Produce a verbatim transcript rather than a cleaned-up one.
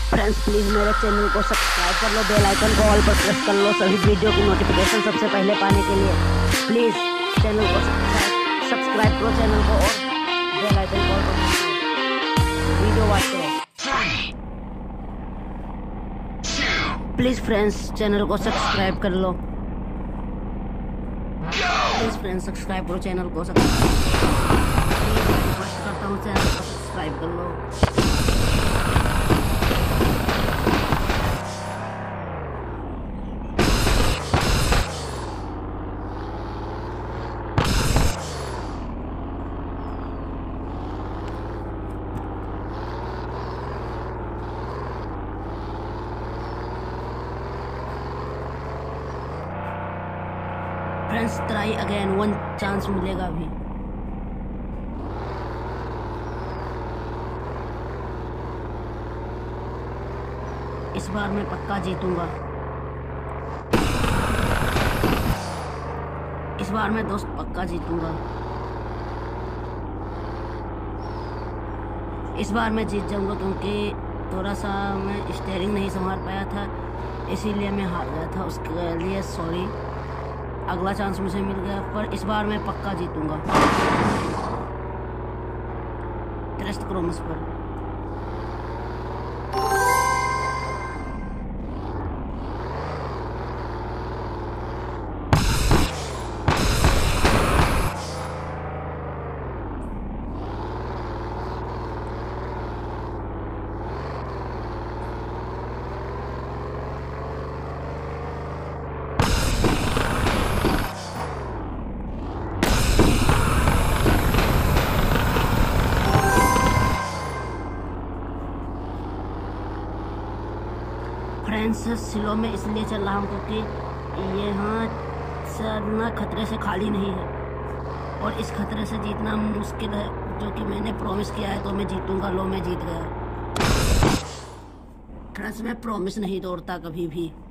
Friends please मेरे channel को subscribe कर लो, बेल आइकन को ऑल पर प्रेस कर लो सभी वीडियो की नोटिफिकेशन सबसे पहले पाने के लिए। प्लीज़ चैनल को सब्सक्राइब करो चैनल को और बेल आइकन को ऑल पर प्रेस करो। वीडियो वॉच करो प्लीज़ फ्रेंड्स, चैनल को सब्सक्राइब कर लो प्लीज़ फ्रेंड्स, सब्सक्राइब करो चैनल को रिक्वेस्ट करता हूँ चैनल को सब्सक्राइब कर लो। Friends try again, one chance मिलेगा अभी। इस बार मैं पक्का जीतूंगा, इस बार मैं दोस्त पक्का जीतूंगा, इस बार मैं जीत जाऊंगा क्योंकि थोड़ा सा मैं स्टीयरिंग नहीं संभाल पाया था इसीलिए मैं हार गया था, उसके लिए सॉरी। अगला चांस मुझे मिल गया पर इस बार मैं पक्का जीतूंगा। ट्रस्ट करो मुझ पर। फ्रेंड्स स्लो में इसलिए चल रहा हूँ क्योंकि यहाँ चलना खतरे से खाली नहीं है और इस खतरे से जीतना मुश्किल है, जो कि मैंने प्रॉमिस किया है तो मैं जीतूंगा। लो मैं जीत गया। फ्रेंड्स मैं प्रॉमिस नहीं तोड़ता कभी भी।